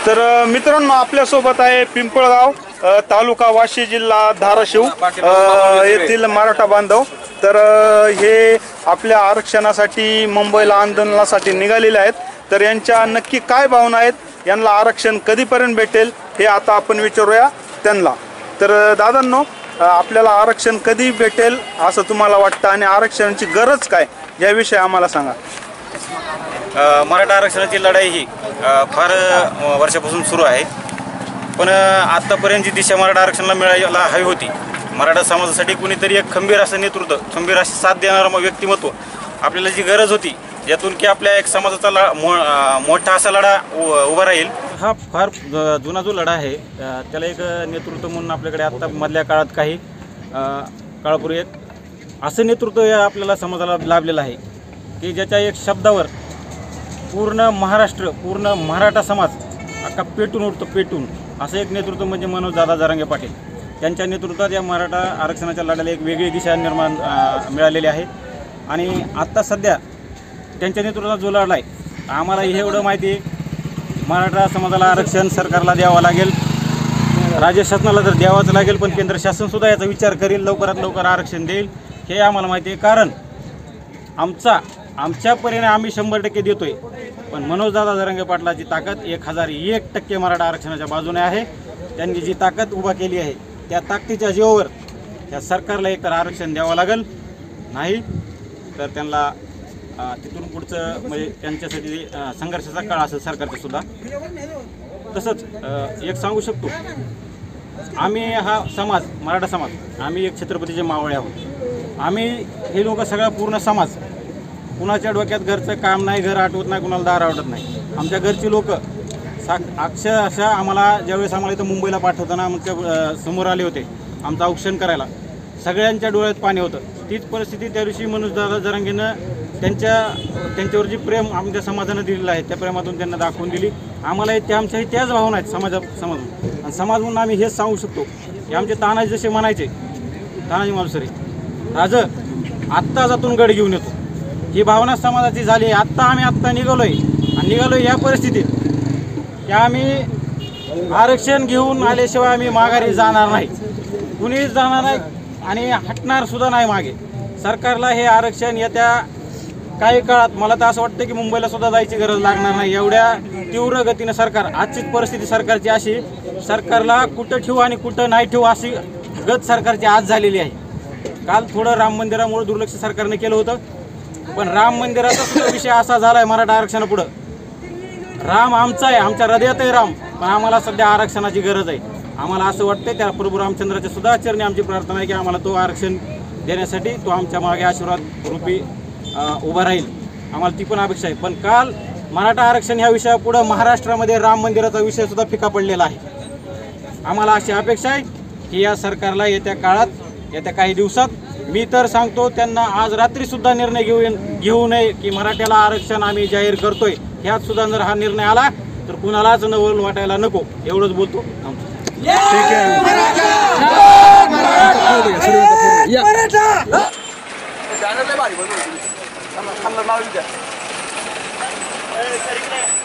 तर मित्रांनो, आपल्यासोबत आहे पिंपळगाव तालुका वाशी जिल्हा धाराशिव येथील मराठा बांधव। तर हे आपल्या आरक्षणासाठी मुंबईला आंदोलनासाठी निघालेले आहेत। तर यांच्या नक्की काय भावना आहेत, यांना आरक्षण कधीपर्यंत भेटेल हे आता आपण विचारूया त्यांना। तर दादांनो, आपल्याला आरक्षण कधी भेटेल असं तुम्हाला वाटतं आणि आरक्षणाची गरज काय याविषयी आम्हाला सांगा। मराठा आरक्षणाची लढाई ही फार वर्षापासून सुरू आहे, पण आतापर्यंत जी दिशा मराठा आरक्षणाला मिळायला हवी होती, मराठा समाजासाठी कोणीतरी एक खंबीर असं नेतृत्व, खंबीर अशी साथ देणारं व्यक्तिमत्व आपल्याला जी गरज होती, ज्यातून की आपल्या एक समाजाचा मोठा असा लढा उभा राहील। हा फार जुना जो लढा आहे, त्याला एक नेतृत्व म्हणून आपल्याकडे आता मधल्या काळात काही काळापूर्वी एक असं नेतृत्व आपल्याला समाजाला लाभलेलं आहे की ज्याच्या एक शब्दावर पूर्ण महाराष्ट्र, पूर्ण मराठा समाज अख्खा पेटून उठतो, पेटून असं एक नेतृत्व म्हणजे मनोजदादा जरांगे पाटील। त्यांच्या नेतृत्वात या मराठा आरक्षणाच्या लढ्याला एक वेगळी दिशा निर्माण मिळालेली आहे। आणि आत्ता सध्या त्यांच्या नेतृत्वात जो लढा आहे, आम्हाला हे एवढं माहिती आहे, मराठा समाजाला आरक्षण सरकारला द्यावं लागेल, राज्य शासनाला तर द्यावंच लागेल, पण केंद्र शासनसुद्धा याचा विचार करेल, लवकरात लवकर आरक्षण देईल हे आम्हाला माहिती आहे। कारण आमच्या परीने आम्ही 100% देतोय, पण मनोजदादा जरांगे पाटलाची ताकद 1001% मराठा आरक्षणाच्या बाजूने आहे। त्यांनी जी ताकद उभा केली आहे, त्या ताकदीच्या जीवावर त्या सरकारला एकतर आरक्षण द्यावं लागेल, नाही तर त्यांना तिथून पुढचं म्हणजे त्यांच्यासाठी संघर्षाचा काळ असेल सरकारचा सुद्धा। तसंच एक सांगू शकतो, आम्ही हा समाज, मराठा समाज, आम्ही एक छत्रपतीचे मावळे आहोत। आम्ही हे लोक सगळा पूर्ण समाज, कुणाच्या डोक्यात घरचं काम नाही, घर आठवत नाही, कुणाला दार आवडत नाही। आमच्या घरची लोक अक्षरशः आम्हाला ज्यावेळेस आम्हाला इथं मुंबईला पाठवताना आमच्या समोर आले होते आमचं औक्षण करायला, सगळ्यांच्या डोळ्यात पाणी होतं। तीच परिस्थिती त्या दिवशी मनोजदादा जरांगेनं त्यांच्यावर जी प्रेम आमच्या समाजानं दिलेलं आहे, त्या प्रेमातून त्यांना दाखवून दिली। आम्हाला आमच्याही त्याच भावना आहेत समाजातून, आणि समाज म्हणून आम्ही हेच सांगू शकतो की आमचे तानाजी जसे म्हणायचे, तानाजी मालुसरे, राज आत्ता जातून गड घेऊन येतो, ही भावना समाजाची झाली। आत्ता निघालोय या परिस्थितीत की आम्ही आरक्षण घेऊन आल्याशिवाय आम्ही माघारी जाणार नाही, कुणीच जाणार नाही आणि हटणार सुद्धा नाही मागे। सरकारला हे आरक्षण येत्या काही काळात, मला तर असं वाटतं की मुंबईला सुद्धा जायची गरज लागणार नाही, एवढ्या तीव्र गतीनं सरकार, आजचीच परिस्थिती सरकारची अशी, सरकारला कुठं ठेवू आणि कुठं नाही ठेवू अशी गत सरकारची आज झालेली आहे। काल थोडं राम मंदिरामुळे दुर्लक्ष सरकारने केलं होतं, पण राम मंदिराचा सुद्धा विषय असा झाला आहे मराठा आरक्षणापुढं, राम आमचा आहे, आमच्या हृदयात आहे राम, पण आम्हाला सध्या आरक्षणाची गरज आहे। आम्हाला असं वाटतं त्या प्रभू रामचंद्राच्या सुद्धा चरणी आमची प्रार्थना आहे की आम्हाला तो आरक्षण देण्यासाठी तो आमच्या मागे आशीर्वाद रूपी उभा राहील, आम्हाला ती पण अपेक्षा आहे। पण काल मराठा आरक्षण ह्या विषयापुढं महाराष्ट्रामध्ये राम मंदिराचा विषय सुद्धा फिका पडलेला आहे। आम्हाला अशी अपेक्षा आहे की या सरकारला येत्या काळात, येत्या काही दिवसात, मी तर सांगतो त्यांना आज रात्री सुद्धा निर्णय घेऊ नये की मराठ्याला आरक्षण आम्ही जाहीर करतोय, ह्यात सुद्धा जर हा निर्णय आला तर कुणालाच नवल वाटायला नको, एवढंच बोलतो। ठीक आहे।